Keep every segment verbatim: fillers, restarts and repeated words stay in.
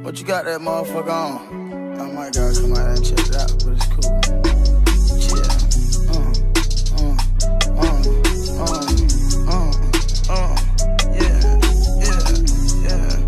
But you got that motherfucker on. I might gotta come out and check it out, but it's cool. Yeah. Uh, uh, uh, uh, uh, uh. Yeah, yeah, yeah.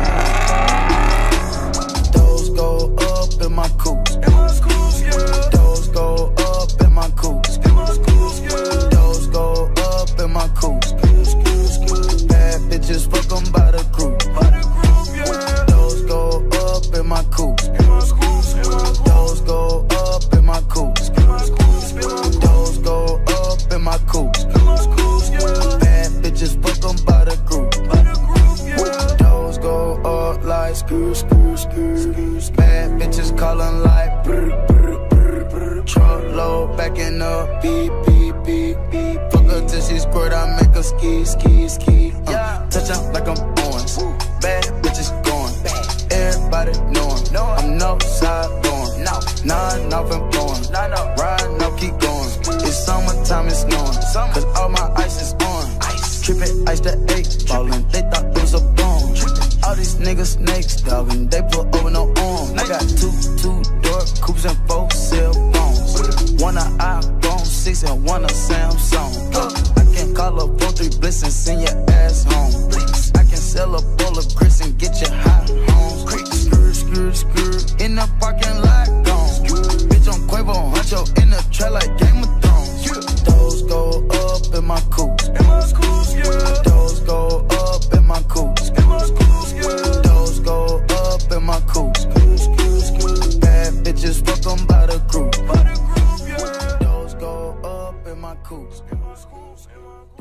Those go up in my coops. In my schools, yeah. Those go up in my coops. In my schools, yeah. Those go up in my coops. Bad bitches, fuck 'em by the group. By the group, yeah. Those go up in my coops. In my schools, yeah. Those go up in my coops. In my schools, yeah. Those go up in my coops. In my schools, yeah. Bad bitches, fuck 'em by the group. By the group, yeah. Those go up like screw, screw, screw. Bad bitches calling like brr, brr, brr, brr. Truck low, backing up, beep, beep, beep, beep. Fuck her till she squirt, I make her ski, ski, ski. Uh, yeah. Touch up like I'm orange. Bad bitches going. Everybody knowing. I'm no side going. No. Nine off and blowing. Riding up, keep going. It's summertime, it's snowing. Cause all my ice is on. Trippin' ice the eight ballin'. They thought it was a bone. All these niggas snakes, dog, and they put over no arm. I got two, two door coupes and four cell phones. One a iPhone six and one a Samsung. I can call a four three bliss and send your ass home. I can sell a bowl of grits and get you hot home. Screw, screw, screw, in the parking lot gone. Bitch on Quavo, Huncho, in the trail like Game of Thrones. Those go up in my coops. In my schools, yeah. Those go up in my coops. In my schools, yeah. Those go up in my coops. Bad bitches, fuck 'em by the group. By the group, yeah. Those go up in my coops. In my schools, in my